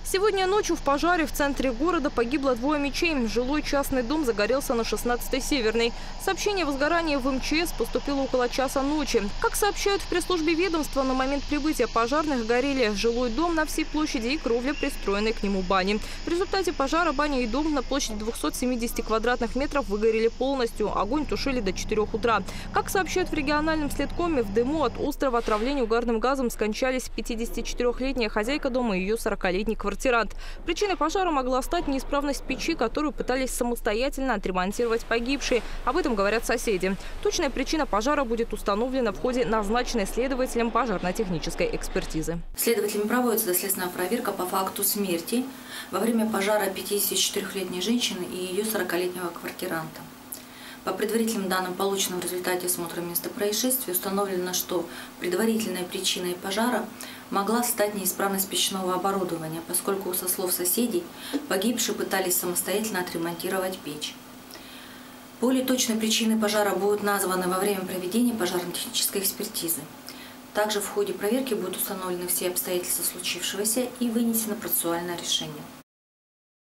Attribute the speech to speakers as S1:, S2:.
S1: Сегодня ночью в пожаре в центре города погибло 2 мечей. Жилой частный дом загорелся на 16-й Северной. Сообщение о возгорании в МЧС поступило около часа ночи. Как сообщают в пресс-службе ведомства, на момент прибытия пожарных горели жилой дом на всей площади и кровля, пристроенной к нему бани. В результате пожара баня и дом на площади 270 квадратных метров выгорели полностью. Огонь тушили до 4 утра. Как сообщают в региональном следкоме, в дыму от острого отравления угарным газом скончались 54-летняя хозяйка дома и ее 40-летний квартирант. Причиной пожара могла стать неисправность печи, которую пытались самостоятельно отремонтировать погибшие. Об этом говорят соседи. Точная причина пожара будет установлена в ходе назначенной следователем пожарно-технической экспертизы.
S2: Следователями проводится доследственная проверка по факту смерти во время пожара 54-летней женщины и ее 40-летнего квартиранта. По предварительным данным, полученным в результате осмотра места происшествия, установлено, что предварительной причиной пожара могла стать неисправность печного оборудования, поскольку, со слов соседей, погибшие пытались самостоятельно отремонтировать печь. Более точной причиной пожара будут названы во время проведения пожарно-технической экспертизы. Также в ходе проверки будут установлены все обстоятельства случившегося и вынесено процессуальное решение.